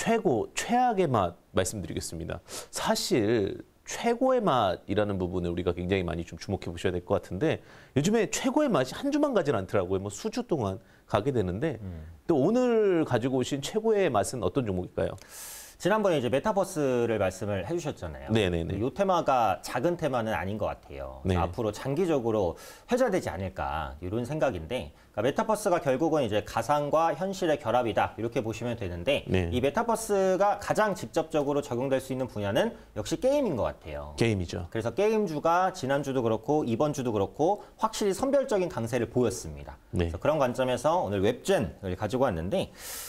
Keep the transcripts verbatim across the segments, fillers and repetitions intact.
최고, 최악의 맛 말씀드리겠습니다. 사실 최고의 맛이라는 부분을 우리가 굉장히 많이 좀 주목해 보셔야 될 것 같은데 요즘에 최고의 맛이 한 주만 가진 않더라고요. 뭐 수주 동안 가게 되는데 음. 또 오늘 가지고 오신 최고의 맛은 어떤 종목일까요? 지난번에 이제 메타버스를 말씀을 해주셨잖아요. 네네네. 이 테마가 작은 테마는 아닌 것 같아요. 네. 앞으로 장기적으로 회자되지 않을까 이런 생각인데, 그러니까 메타버스가 결국은 이제 가상과 현실의 결합이다 이렇게 보시면 되는데, 네. 이 메타버스가 가장 직접적으로 적용될 수 있는 분야는 역시 게임인 것 같아요. 게임이죠. 그래서 게임주가 지난주도 그렇고 이번 주도 그렇고 확실히 선별적인 강세를 보였습니다. 네. 그래서 그런 관점에서 오늘 웹젠을 가지고 왔는데,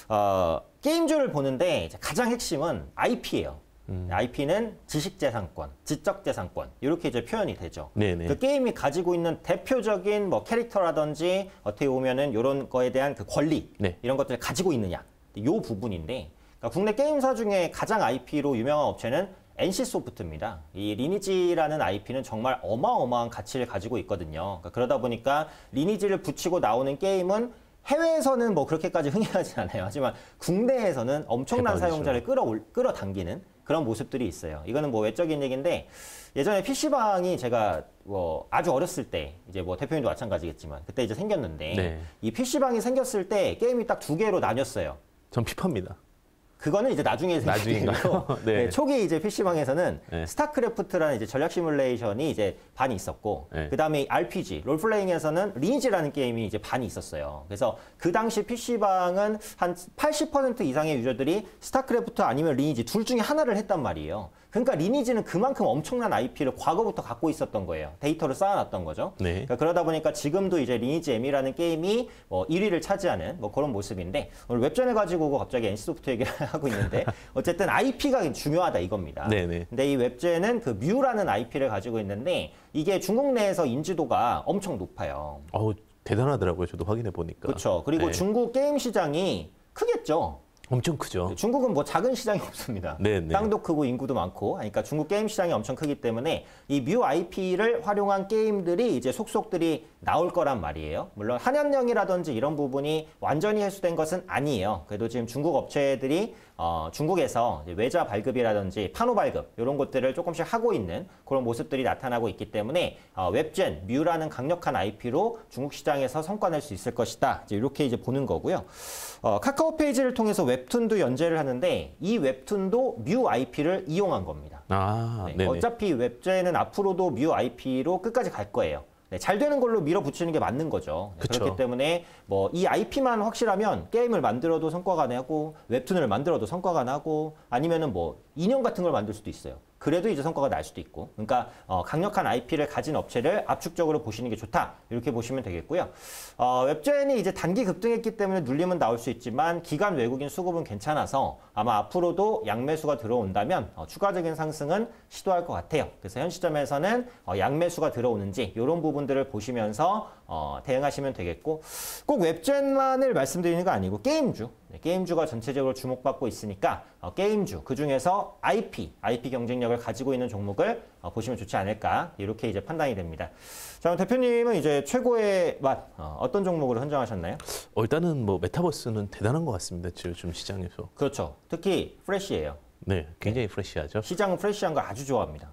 어, 게임주를 보는데 가장 핵심은 아이피예요. 음. 아이피는 지식재산권, 지적재산권 이렇게 이제 표현이 되죠. 네네. 그 게임이 가지고 있는 대표적인 뭐 캐릭터라든지 어떻게 보면은 이런 거에 대한 그 권리 네. 이런 것들을 가지고 있느냐 이 부분인데, 그러니까 국내 게임사 중에 가장 아이피로 유명한 업체는 엔씨소프트입니다. 이 리니지라는 아이피는 정말 어마어마한 가치를 가지고 있거든요. 그러니까 그러다 보니까 리니지를 붙이고 나오는 게임은 해외에서는 뭐 그렇게까지 흥행하지 않아요. 하지만 국내에서는 엄청난 대박이죠. 사용자를 끌어올, 끌어당기는 그런 모습들이 있어요. 이거는 뭐 외적인 얘기인데, 예전에 피씨방이 제가 뭐 아주 어렸을 때 이제 뭐 대표님도 마찬가지겠지만 그때 이제 생겼는데 네. 이 피씨방이 생겼을 때 게임이 딱 두 개로 나뉘었어요. 전 피파입니다. 그거는 이제 나중에 생기고 네. 네, 초기 이제 피씨방에서는 네. 스타크래프트라는 이제 전략 시뮬레이션이 이제 반이 있었고 네. 그다음에 알피지 롤플레잉에서는 리니지라는 게임이 이제 반이 있었어요. 그래서 그 당시 피씨방은 한 팔십 퍼센트 이상의 유저들이 스타크래프트 아니면 리니지 둘 중에 하나를 했단 말이에요. 그러니까 리니지는 그만큼 엄청난 아이피를 과거부터 갖고 있었던 거예요. 데이터를 쌓아놨던 거죠. 네. 그러니까 그러다 보니까 지금도 이제 리니지 M이라는 게임이 뭐 일 위를 차지하는 뭐 그런 모습인데, 오늘 웹전을 가지고 갑자기 엔씨소프트 얘기를 하고 있는데 어쨌든 아이피가 중요하다 이겁니다. 네네. 근데 이 웹전은 그 뮤라는 아이피를 가지고 있는데 이게 중국 내에서 인지도가 엄청 높아요. 어우, 대단하더라고요. 저도 확인해 보니까. 그렇죠. 그리고 네. 중국 게임 시장이 크겠죠. 엄청 크죠. 중국은 뭐 작은 시장이 없습니다. 네네. 땅도 크고 인구도 많고, 그러니까 중국 게임 시장이 엄청 크기 때문에 이 뮤 아이피를 활용한 게임들이 이제 속속들이 나올 거란 말이에요. 물론 한연령이라든지 이런 부분이 완전히 해소된 것은 아니에요. 그래도 지금 중국 업체들이 어, 중국에서 외자 발급이라든지 판호 발급 이런 것들을 조금씩 하고 있는 그런 모습들이 나타나고 있기 때문에 어, 웹젠, 뮤라는 강력한 아이피로 중국 시장에서 성과 낼 수 있을 것이다. 이제 이렇게 이제 보는 거고요. 어, 카카오 페이지를 통해서 웹툰도 연재를 하는데 이 웹툰도 뮤 아이피를 이용한 겁니다. 아, 네, 어차피 웹젠은 앞으로도 뮤 아이피로 끝까지 갈 거예요. 네, 잘 되는 걸로 밀어붙이는 게 맞는 거죠. 네, 그렇기 때문에 뭐 이 아이피만 확실하면 게임을 만들어도 성과가 나고 웹툰을 만들어도 성과가 나고 아니면은 뭐 인형 같은 걸 만들 수도 있어요. 그래도 이제 성과가 날 수도 있고. 그러니까 어, 강력한 아이피를 가진 업체를 압축적으로 보시는 게 좋다. 이렇게 보시면 되겠고요. 어, 웹젠이 이제 단기 급등했기 때문에 눌림은 나올 수 있지만 기간 외국인 수급은 괜찮아서 아마 앞으로도 양매수가 들어온다면 어, 추가적인 상승은 시도할 것 같아요. 그래서 현 시점에서는 어, 양매수가 들어오는지 이런 부분들을 보시면서 어, 대응하시면 되겠고, 꼭 웹젠만을 말씀드리는 거 아니고 게임주, 네, 게임주가 전체적으로 주목받고 있으니까 어, 게임주, 그중에서 아이피, 아이피 경쟁력을 가지고 있는 종목을 어, 보시면 좋지 않을까 이렇게 이제 판단이 됩니다. 자, 대표님은 이제 최고의 맛 어, 어떤 종목으로 선정하셨나요? 어, 일단은 뭐 메타버스는 대단한 것 같습니다. 지금 시장에서. 그렇죠. 특히 프레시예요. 네, 굉장히 네. 프레시하죠. 시장은 프레시한 거 아주 좋아합니다.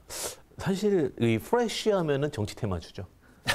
사실 이 프레시하면은 정치 테마주죠.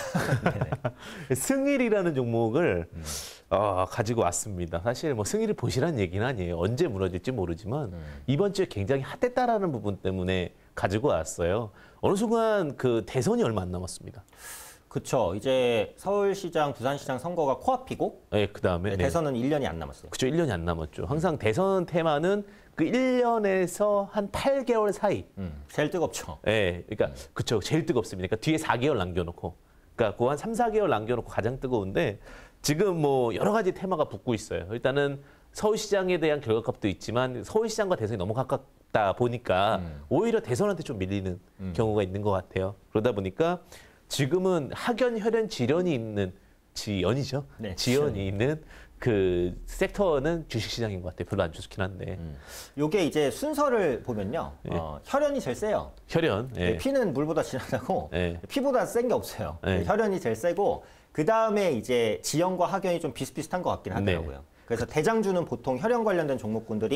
승일이라는 종목을 음. 어, 가지고 왔습니다. 사실 뭐 승일을 보시라는 얘기는 아니에요. 언제 무너질지 모르지만 음. 이번 주에 굉장히 핫했다라는 부분 때문에 가지고 왔어요. 어느 순간 그 대선이 얼마 안 남았습니다. 그렇죠. 이제 서울시장, 부산시장 선거가 코앞이고 네, 그다음에 네, 대선은 네. 일 년이 안 남았어요. 그렇죠. 일 년이 안 남았죠. 항상 대선 테마는 그 일 년에서 한 팔 개월 사이. 음, 제일 뜨겁죠. 네, 그러니까 음. 그렇죠. 제일 뜨겁습니다. 그러니까 뒤에 사 개월 남겨놓고. 그러니까 그 한 삼, 사 개월 남겨놓고 가장 뜨거운데 지금 뭐 여러 가지 테마가 붙고 있어요. 일단은 서울시장에 대한 결과값도 있지만 서울시장과 대선이 너무 가깝다 보니까 음. 오히려 대선한테 좀 밀리는 음. 경우가 있는 것 같아요. 그러다 보니까 지금은 학연, 혈연, 지연이 있는 지연이죠. 네, 지연이 지연. 있는 그 섹터는 주식시장인 것 같아요. 별로 안 좋긴 한데. 음. 요게 이제 순서를 보면요. 네. 어, 혈연이 제일 세요. 혈연. 네. 피는 물보다 진하다고 네. 피보다 센 게 없어요. 네. 혈연이 제일 세고 그 다음에 이제 지연과 학연이 좀 비슷비슷한 것 같긴 하더라고요. 네. 그래서 대장주는 보통 혈연 관련된 종목군들이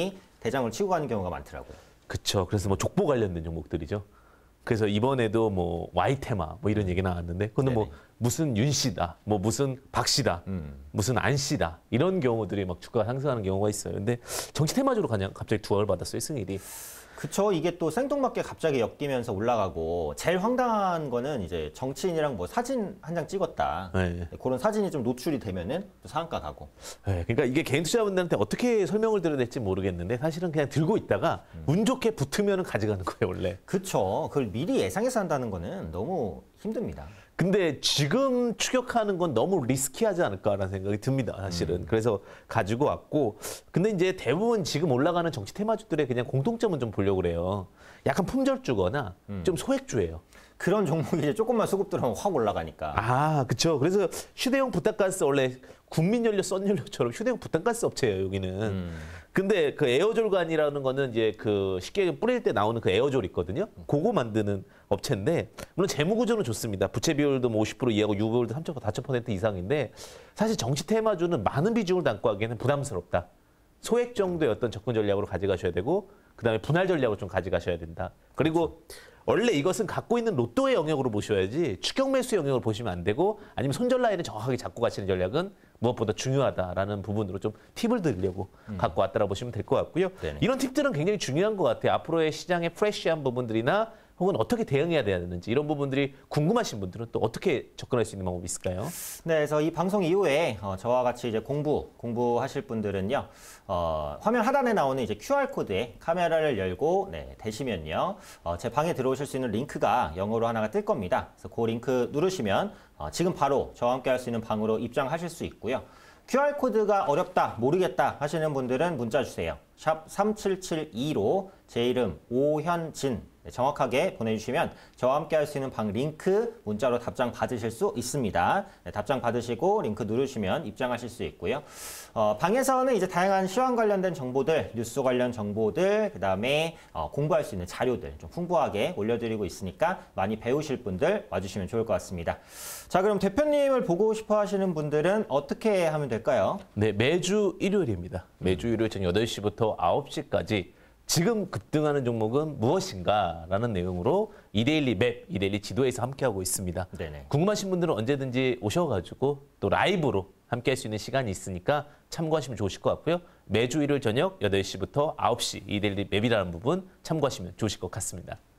대장을 치고 가는 경우가 많더라고요. 그렇죠. 그래서 뭐 족보 관련된 종목들이죠. 그래서 이번에도 뭐 와이테마 뭐 이런 얘기 나왔는데 그거는 뭐 무슨 윤 씨다, 뭐 무슨 박 씨다, 음. 무슨 안 씨다 이런 경우들이 막 주가가 상승하는 경우가 있어요. 근데 정치 테마주로 그냥 갑자기 두각을 받았어요, 승일이. 그쵸. 이게 또 생뚱맞게 갑자기 엮이면서 올라가고 제일 황당한 거는 이제 정치인이랑 뭐 사진 한 장 찍었다. 네. 그런 사진이 좀 노출이 되면은 또 상한가 가고. 네, 그러니까 이게 개인 투자분들한테 어떻게 설명을 드려야 될지 모르겠는데 사실은 그냥 들고 있다가 음. 운 좋게 붙으면 가져가는 거예요, 원래. 그쵸. 그걸 미리 예상해서 한다는 거는 너무 힘듭니다. 근데 지금 추격하는 건 너무 리스키하지 않을까라는 생각이 듭니다, 사실은. 음. 그래서 가지고 왔고, 근데 이제 대부분 지금 올라가는 정치 테마주들의 그냥 공통점은 좀 보려고 그래요. 약간 품절주거나 음. 좀 소액주예요. 그런 종목이 이제 조금만 수급 들어가면 확 올라가니까. 아, 그렇죠. 그래서 휴대용 부탄가스 원래 국민연료, 썬연료처럼 휴대용 부탄가스 업체예요, 여기는. 음. 근데 그 에어졸관이라는 거는 이제 그 쉽게 뿌릴 때 나오는 그 에어졸 있거든요. 그거 만드는 업체인데 물론 재무 구조는 좋습니다. 부채 비율도 뭐 오십 퍼센트 이하고 유보율도 삼 점 사 퍼센트 이상인데 사실 정치 테마주는 많은 비중을 담고 하기에는 부담스럽다. 소액 정도의 어떤 접근 전략으로 가져가셔야 되고 그다음에 분할 전략을 좀 가져가셔야 된다. 그리고 원래 이것은 갖고 있는 로또의 영역으로 보셔야지 추격 매수 영역으로 보시면 안 되고 아니면 손절 라인을 정확하게 잡고 가시는 전략은 무엇보다 중요하다라는 부분으로 좀 팁을 드리려고 음. 갖고 왔다라고 보시면 될 것 같고요. 네네. 이런 팁들은 굉장히 중요한 것 같아요. 앞으로의 시장의 프레시한 부분들이나 혹은 어떻게 대응해야 되는지 이런 부분들이 궁금하신 분들은 또 어떻게 접근할 수 있는 방법이 있을까요? 네, 그래서 이 방송 이후에 어, 저와 같이 이제 공부 공부하실 분들은요, 어, 화면 하단에 나오는 이제 큐알 코드에 카메라를 열고 네, 대시면요, 어, 제 방에 들어오실 수 있는 링크가 영어로 하나가 뜰 겁니다. 그래서 그 링크 누르시면 어, 지금 바로 저와 함께 할 수 있는 방으로 입장하실 수 있고요. 큐알 코드가 어렵다, 모르겠다 하시는 분들은 문자 주세요. 샵 삼칠칠이로 제 이름 오현진 네, 정확하게 보내주시면 저와 함께 할 수 있는 방 링크 문자로 답장 받으실 수 있습니다. 네, 답장 받으시고 링크 누르시면 입장하실 수 있고요. 어, 방에서는 이제 다양한 시황 관련된 정보들, 뉴스 관련 정보들, 그 다음에 어, 공부할 수 있는 자료들 좀 풍부하게 올려드리고 있으니까 많이 배우실 분들 와주시면 좋을 것 같습니다. 자, 그럼 대표님을 보고 싶어 하시는 분들은 어떻게 하면 될까요? 네, 매주 일요일입니다. 매주 일요일 저녁 여덟 시부터 아홉 시까지 지금 급등하는 종목은 무엇인가? 라는 내용으로 이데일리 맵, 이데일리 지도에서 함께하고 있습니다. 네네. 궁금하신 분들은 언제든지 오셔가지고 또 라이브로 함께할 수 있는 시간이 있으니까 참고하시면 좋으실 것 같고요. 매주 일요일 저녁 여덟 시부터 아홉 시 이데일리 맵이라는 부분 참고하시면 좋으실 것 같습니다.